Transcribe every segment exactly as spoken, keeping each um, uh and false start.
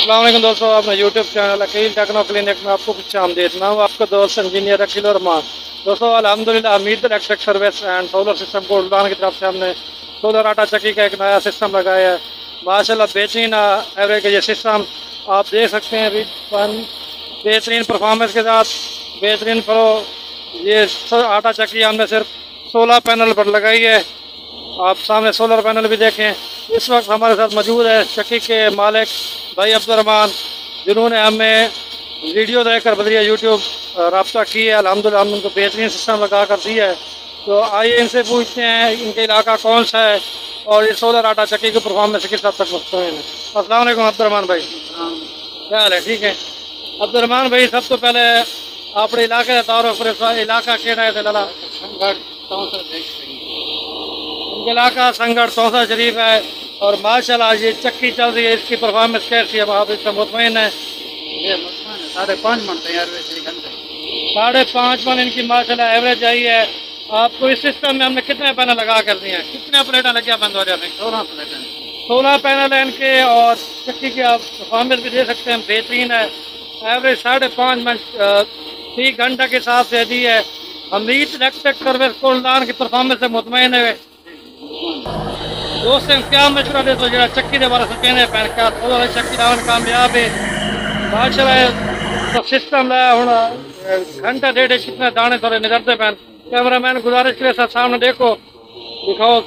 अस्सलाम वालेकुम दोस्तों, अपने YouTube channel Aqeel techno clinic में आपको कुछ आमदीद। मैं हूँ आपका दोस्त इंजीनियर अकील रहमान। दोस्तों अल्हम्दुलिल्लाह Hameed electric service and solar system को उड़ान की तरफ से हमने सोलर आटा चक्की का एक नया सिस्टम लगाया है। माशाल्लाह बेहतरीन एवरेज का ये सिस्टम आप देख सकते हैं। अभी बेहतरीन परफॉर्मेंस के साथ बेहतरीन प्रो ये आटा चक्की हमने सिर्फ सोलह पैनल पर लगाई है। आप सामने सोलर पैनल भी देखें। इस वक्त हमारे साथ मौजूद है चक्की के मालिक भाई अब्दुर्रहमान, जिन्होंने हमें वीडियो देखकर बदलिया यूट्यूब रब्ता की है। अल्हम्दुलिल्लाह हमने उनको बेहतरीन सिस्टम लगा कर दिया है। तो आइए इनसे पूछते हैं इनके इलाका कौन सा है और ये सोलर आटा चक्की की परफॉर्मेंस किस हद तक मुस्तकिल है। अस्सलाम वालेकुम अब्दुर्रहमान भाई, क्या हाल है? ठीक है अब्दुर्रहमान भाई, सब तो पहले अपने इलाके का तारुफ करें। इलाका केड़ा है? लाला इलाका संगढ़ तौसा शरीफ है। और माशाल्लाह ये चक्की चल रही है, इसकी परफॉर्मेंस कैसी है? आप इससे मुतमईन है? ये साढ़े पाँच मन तैयार हुए थे घंटे साढ़े पाँच मन इनकी माशाल्लाह एवरेज आई है। आपको इस सिस्टम में हमने कितने पैनल लगा कर दिए हैं? कितने प्लेटा लगे बंद हो जाते हैं? सोलह प्लेटें सोलह पैनल है इनके। और चक्की की आप परफॉर्मेंस भी दे सकते हैं, बेहतरीन है। एवरेज साढ़े पाँच मन तीन घंटे के हिसाब से दी है। हमीद इलेक्ट्रिक सर्विस कोल्डान की परफॉर्मेंस से मुतमईन है। दोस्तों क्या मशवरा दे तो जरा चक्की के बारे में कहने पैन क्या सोलर चक्की लावन कामयाब है माशाल्लाह। तो सिस्टम लाया हूँ घंटा डेढ़ कितने दाने थोड़े निकलते पैन। कैमरा मैन गुजारिश करे साथ सामने देखो, दिखाओ।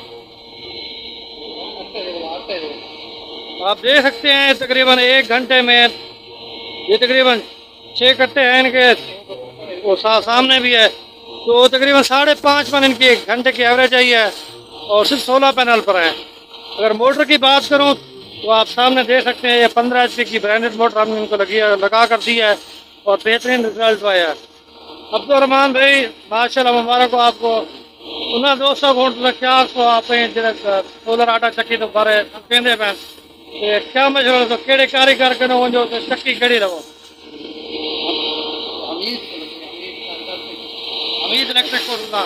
आप देख सकते हैं तकरीबन एक घंटे में ये तकरीबन छः कट्टे हैं इनके, वो सा, सामने भी है। तो तकरीबन साढ़े पाँच मन इनकी एक घंटे की एवरेज आई है और सिर्फ सोलह पैनल पर है। अगर मोटर की बात करूं तो आप सामने देख सकते हैं ये पंद्रह एच पी की ब्रांडेड मोटर हमने इनको लगी लगा कर दी है और बेहतरीन रिजल्ट आया है। अब्दुर्रहमान भाई माशाल्लाह मुबारक हो आपको। उन्हें दोस्तों को क्या आपको आप सोलर आटा चक्की तो बारे कहते पैन क्या मशहूर तो केड़े कारीगर के नो जो चक्की कड़ी रहो? हमीद इलेक्ट्रिक को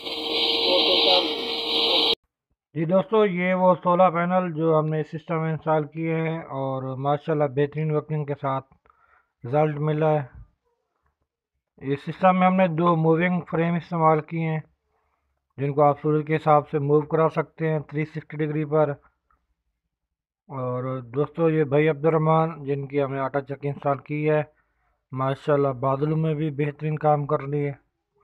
जी दोस्तों, ये वो सोलह पैनल जो हमने सिस्टम में इंस्टॉल किए हैं और माशाल्लाह बेहतरीन वर्किंग के साथ रिज़ल्ट मिला है। इस सिस्टम में हमने दो मूविंग फ्रेम इस्तेमाल किए हैं जिनको आप सूरज के हिसाब से मूव करा सकते हैं तीन सौ साठ डिग्री पर। और दोस्तों ये भाई अब्दुर्रहमान जिनकी हमने आटा चक्की इंस्टॉल की है, माशाल्लाह बादलों में भी बेहतरीन काम कर रही है,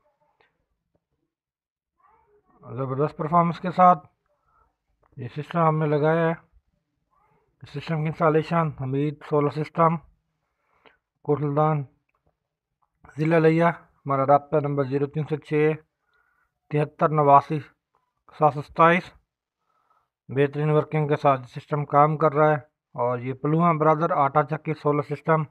ज़बरदस्त परफॉर्मेंस के साथ ये सिस्टम हमने लगाया है। सिस्टम की installation Hamid solar system Kotaldan ज़िला लिया। हमारा रब्ता नंबर जीरो तीन सौ छः तिहत्तर नवासी सात सौ सताईस। बेहतरीन वर्किंग के साथ सिस्टम काम कर रहा है। और ये पलुआ ब्रदर आटा चक्की सोलर सिस्टम।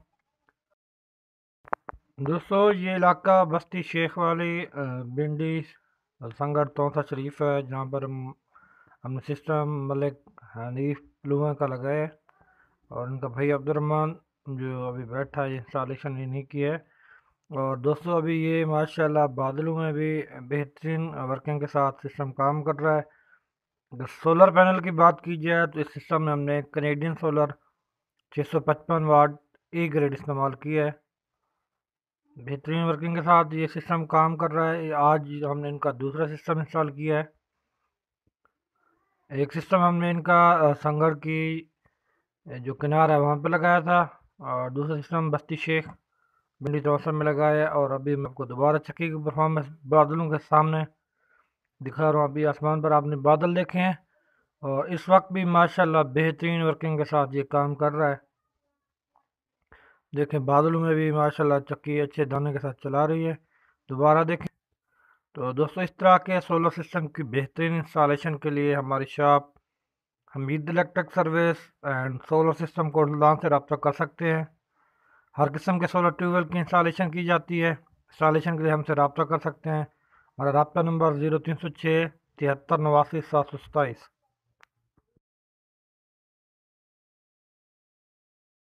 दोस्तों ये इलाका बस्ती शेख वाली भिंडी संगढ़ तौसा शरीफ है, जहाँ पर हम हमने सिस्टम मलिक हनीफ पलुआ का लगाया है और उनका भाई अब्दुर्रहमान जो अभी बैठा है इंस्टॉलेशन इन्हीं की है। और दोस्तों अभी ये माशाल्लाह बादलों में भी बेहतरीन वर्किंग के साथ सिस्टम काम कर रहा है। अगर सोलर पैनल की बात की जाए तो इस सिस्टम में हमने कैनेडियन सोलर छः सौ पचपन वाट ए ग्रेड इस्तेमाल किया है। बेहतरीन वर्किंग के साथ ये सिस्टम काम कर रहा है। आज हमने इनका दूसरा सिस्टम इंस्टॉल किया है। एक सिस्टम हमने इनका संगढ़ की जो किनारा है वहाँ पे लगाया था और दूसरा सिस्टम बस्ती शेख भिंडी चौसा में लगाया है। और अभी मैं आपको दोबारा चक्की की परफॉर्मेंस बादलों के सामने दिखा रहा हूँ। अभी आसमान पर आपने बादल देखे हैं और इस वक्त भी माशाल्लाह बेहतरीन वर्किंग के साथ ये काम कर रहा है। देखें बादलों में भी माशाल्लाह चक्की अच्छे दाने के साथ चला रही है। दोबारा देखें। तो दोस्तों इस तरह के सोलर सिस्टम की बेहतरीन इंस्टॉलेशन के लिए हमारी shop Hamid electric service and solar system Kotaldan से रब्ता कर सकते हैं। हर किस्म के सोलर ट्यूबवेल की इंस्टॉलेशन की जाती है। इंस्टॉलेशन के लिए हमसे रब्ता कर सकते हैं। हमारा रब्ता नंबर ज़ीरो तीन सौ छः तिहत्तर नवासी सात सौ सताईस।